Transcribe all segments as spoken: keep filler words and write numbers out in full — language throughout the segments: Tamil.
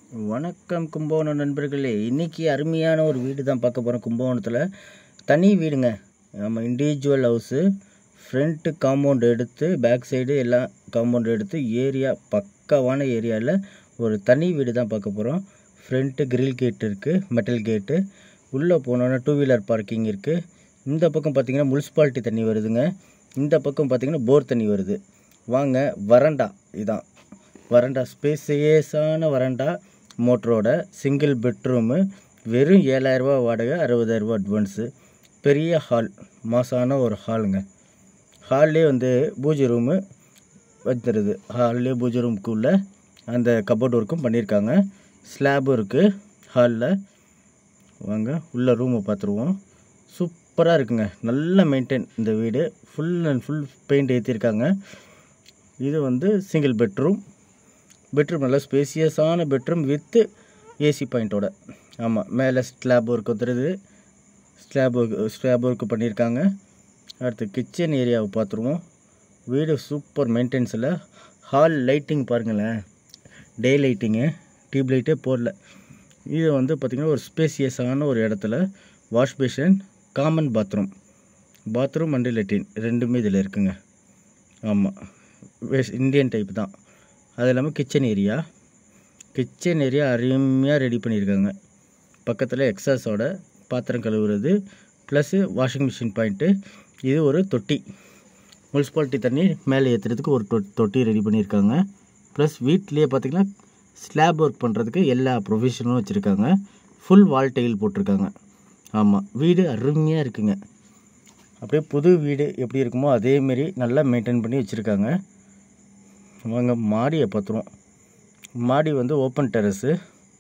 வணக்கம் கும்பகோணம் நண்பர்களே. இன்றைக்கி அருமையான ஒரு வீடு தான் பார்க்க போகிறோம். கும்பகோணத்தில் தனி வீடுங்க. நம்ம இண்டிவிஜுவல் ஹவுஸு, ஃப்ரண்ட்டு காம்பவுண்ட் எடுத்து பேக் சைடு எல்லாம் காம்பவுண்ட் எடுத்து ஏரியா பக்காவான ஏரியாவில் ஒரு தனி வீடு தான் பார்க்க போகிறோம். ஃப்ரண்ட்டு கிரில் கேட் இருக்குது, மெட்டல் கேட்டு. உள்ளே போனோன்னா டூ வீலர் பார்க்கிங் இருக்குது. இந்த பக்கம் பார்த்திங்கன்னா முனிசிபாலிட்டி தண்ணி வருதுங்க. இந்த பக்கம் பார்த்திங்கன்னா போர் தண்ணி வருது. வாங்க, வரண்டா இதான் வரண்டா, ஸ்பேசியஸான வரண்டா, மோட்டரோட சிங்கிள் பெட்ரூமு, வெறும் ஏழாயிரரூபா வாடகை, அறுபதாயிரரூபா அட்வான்ஸு. பெரிய ஹால், மாசான ஒரு ஹாலுங்க. ஹால்லே வந்து பூஜை ரூமு வந்துடுது. ஹால்லே பூஜை ரூமுக்குள்ளே அந்த கபோர்ட் ஒர்க்கும் பண்ணியிருக்காங்க. ஸ்லாபும் இருக்குது ஹாலில். வாங்க உள்ள ரூமை பார்த்துருவோம். சூப்பராக இருக்குங்க, நல்ல மெயின்டைன். இந்த வீடு ஃபுல் அண்ட் ஃபுல் பெயிண்ட் ஏற்றிருக்காங்க. இது வந்து சிங்கிள் பெட்ரூம். பெட்ரூம் நல்லா ஸ்பேசியஸான பெட்ரூம் வித்து ஏசி பாயிண்ட்டோட. ஆமாம், மேலே ஸ்லாப் ஒர்க் வந்துடுது. ஸ்லாப் ஒர்க் ஸ்லாப் ஒர்க்கு பண்ணியிருக்காங்க. அடுத்து கிச்சன் ஏரியாவை பார்த்துருவோம். வீடு சூப்பர் மெயின்டெனன்ஸில். ஹால் லைட்டிங் பாருங்களேன், டே லைட்டிங்கு, டியூப் லைட்டே போடல. இது வந்து பார்த்திங்கன்னா ஒரு ஸ்பேசியஸான ஒரு இடத்துல wash basin, common bathroom, bathroom and latrine ரெண்டுமே இதில் இருக்குங்க. ஆமாம், வெஸ்ட் இந்தியன் டைப் தான். அது இல்லாமல் கிச்சன் ஏரியா கிச்சன் ஏரியா அருமையாக ரெடி பண்ணியிருக்காங்க. பக்கத்தில் எக்ஸாஸோட பாத்திரம் கழுவுறது ப்ளஸ்ஸு வாஷிங் மிஷின் பாயிண்ட்டு. இது ஒரு தொட்டி, முனிசிபாலிட்டி தண்ணி மேலே ஏற்றுறதுக்கு ஒரு தொ தொட்டி ரெடி பண்ணியிருக்காங்க. ப்ளஸ் வீட்லேயே பார்த்திங்கன்னா ஸ்லாப் ஒர்க் பண்ணுறதுக்கு எல்லா ப்ரொவிஷனும் வச்சுருக்காங்க. ஃபுல் வால் டைல் போட்டிருக்காங்க. ஆமாம், வீடு அருமையாக இருக்குங்க. அப்படியே புது வீடு எப்படி இருக்குமோ அதேமாரி நல்லா மெயின்டைன் பண்ணி வச்சுருக்காங்க. வாங்க மாடியை பார்த்துருவோம். மாடி வந்து ஓப்பன் டெரஸு,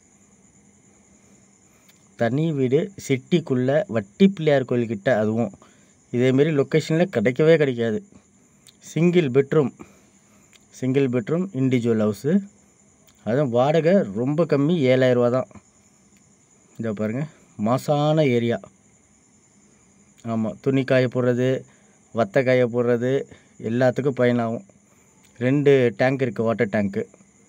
தனி வீடு, சிட்டிக்குள்ளே, வட்டி பிள்ளையார் கோயில்கிட்ட. அதுவும் இதேமாரி லொக்கேஷனில் கிடைக்கவே கிடைக்காது. Single bedroom single bedroom individual house. அதுவும் வாடகை ரொம்ப கம்மி, ஏழாயிரரூவா தான். இதை பாருங்கள், மாசான ஏரியா. ஆமாம், துணி காய போடுறது, வத்தை காய போடுறது எல்லாத்துக்கும் பயனாகும். ரெண்டு டேங்க் இருக்குது, வாட்டர் டேங்க்கு.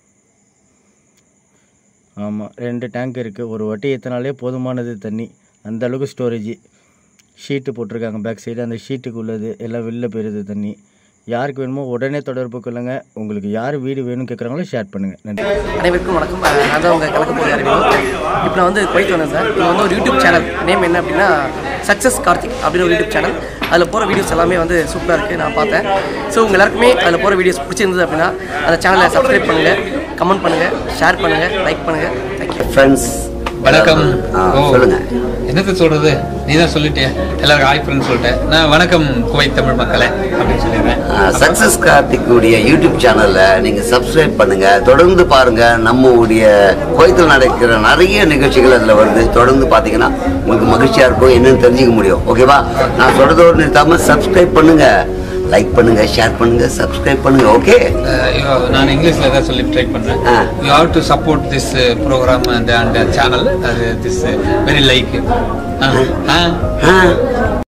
ஆமாம், ரெண்டு டேங்க் இருக்குது. ஒரு வாட்டி ஏற்றினாலே போதுமானது தண்ணி, அந்த அளவுக்கு ஸ்டோரேஜ். ஷீட்டு போட்டிருக்காங்க பேக் சைடு. அந்த ஷீட்டுக்கு உள்ளது எல்லாம் வெளில போயிடுது தண்ணி. யாருக்கு வேணுமோ உடனே தொடர்பு கொள்ளுங்க. உங்களுக்கு யார் வீடு வேணும்னு கேட்குறாங்களோ ஷேர் பண்ணுங்கள். நன்றி. அனைவருக்கும் வணக்கம். நான் தான் உங்கள் கலக்க போகிற அறிவியல். இப்போ நான் வந்து குவைத் வந்தேன் சார். இது வந்து ஒரு யூடியூப் சேனல். நேம் என்ன அப்படின்னா சக்ஸஸ் கார்த்திக் அப்படின்னு ஒரு யூடியூப் சேனல். அதில் போகிற வீடியோஸ் எல்லாமே வந்து சூப்பராக இருக்குது, நான் பார்த்தேன். ஸோ உங்கள் எல்லாருக்குமே அதில் போகிற வீடியோஸ் பிடிச்சிருந்தது அப்படின்னா அந்த சேனலை சப்ஸ்கிரைப் பண்ணுங்கள், கமெண்ட் பண்ணுங்கள், ஷேர் பண்ணுங்கள், லைக் பண்ணுங்கள். Thank you friends. வணக்கம். சொல்லுங்க, என்னது சொல்றது, நீ தான் சொல்லிட்டே. எல்லாருக்கும் ஹாய் ஃப்ரெண்ட்ஸ் சொல்லிட்டேன். நான் வணக்கம் குவைத் தமிழ் மக்களே அப்படின்னு சொல்லிடுறேன். சக்சஸ் கார்த்திக்குடைய யூடியூப் சேனல்ல நீங்க சப்ஸ்கிரைப் பண்ணுங்க, தொடர்ந்து பாருங்க. நம்மளுடைய குவைத்தில் நடக்கிற நிறைய நிகழ்ச்சிகள் அதுல வருது. தொடர்ந்து பாத்தீங்கன்னா உங்களுக்கு மகிழ்ச்சியா இருக்கும், என்னன்னு தெரிஞ்சுக்க முடியும். ஓகேவா? நான் சொல்றதோடு நிறுத்தாம சப்ஸ்கிரைப் பண்ணுங்க, லைக் பண்ணுங்க, ஷேர் பண்ணுங்க, சப்ஸ்கிரைப் பண்ணுங்க. ஓகே, நான் இங்கிலீஷ்ல தான் சொல்லி ட்ரை பண்றேன். You have to support this program and and channel. அது திஸ் வெரி லைக்.